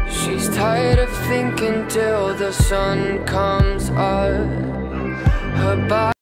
She's tired of thinking till the sun comes up. Her body